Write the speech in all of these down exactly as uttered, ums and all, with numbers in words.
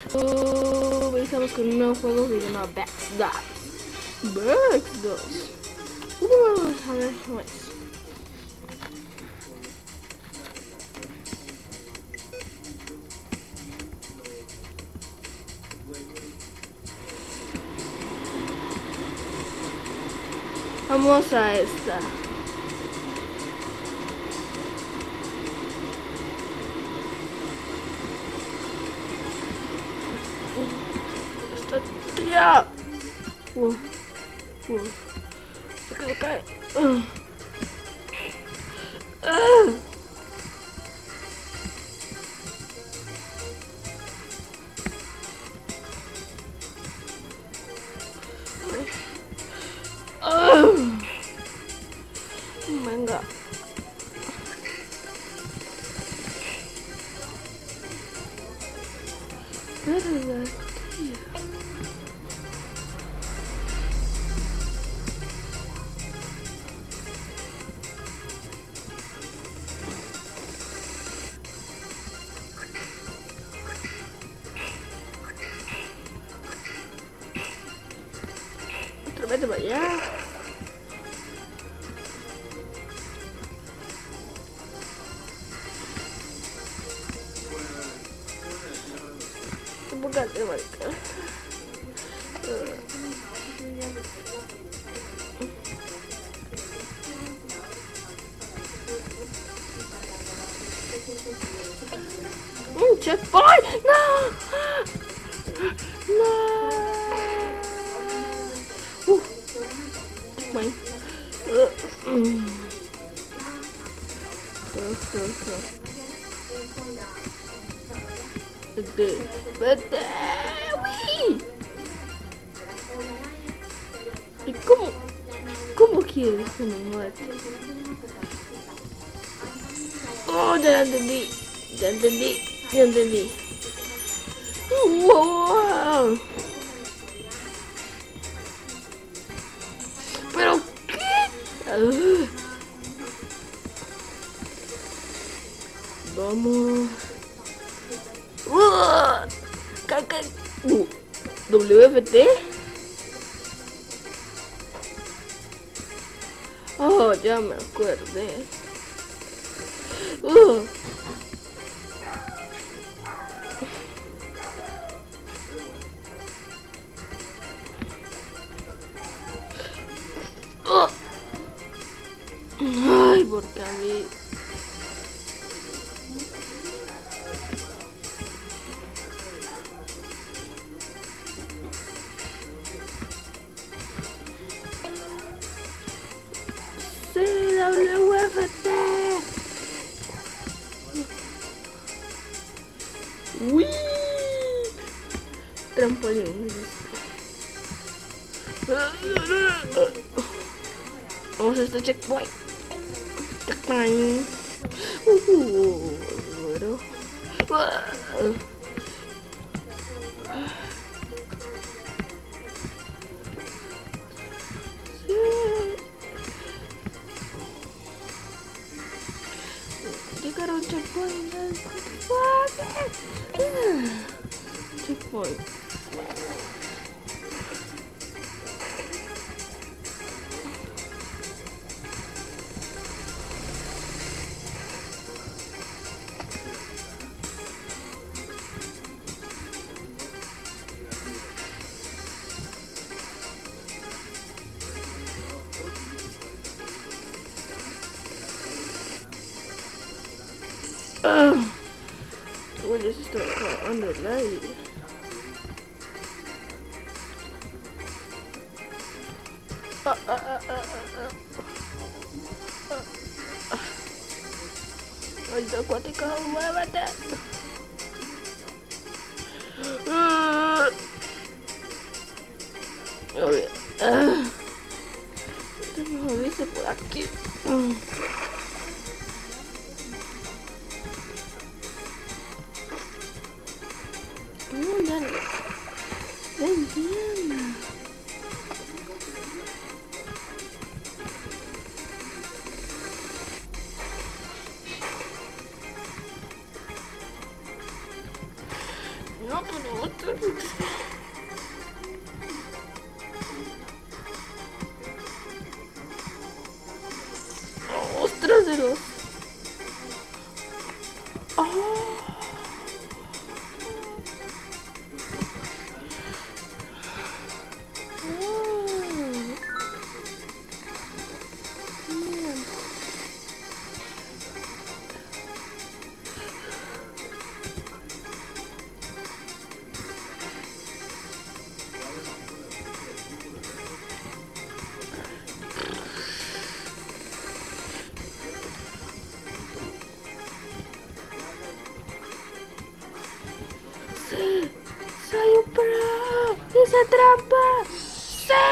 Oh, empezamos con un nuevo juego que se llama Backstab. Backstab. Uh, a ver, ¿cómo es? Vamos a esta. Esta tía. Uh, uh. Se cae, cae. Uh. Uh. Uh. Venga. Verga, tía. Otra vez de allá. Bugate, marica. Un checkpoint. No. No. Uh. Checkpoint. Uh. Mm. Vete, vete, uy. ¿Y cómo? ¿Cómo quieres que me mate? Oh, ya entendí, ya entendí, ya entendí. Wow. ¿Pero qué? Uh. Vamos. Uh. Uh. W F T. Oh, ya me acordé. Uh. Uh. Ay, porque a mí. C W F T. Uy. Trampolín. Vamos a este checkpoint. Checkpoint. Uh, bueno. Uh. Llegar a un checkpoint. Checkpoint. Uh, we'll just start under light. Uh, uh, uh, uh, uh, uh, uh. Ay, acuática, muévete. Uh, okay. Uh, te me jodiste por aquí. Uh. No, ya no. Ya entiendo. ¡Ostras de los! ¡Oh! ¡Sí! ¡Soy un pro! ¡Hice trampa! ¡Sí!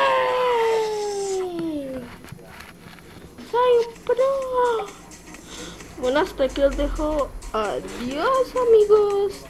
¡Soy un pro! Bueno, hasta aquí os dejo. Adiós, amigos.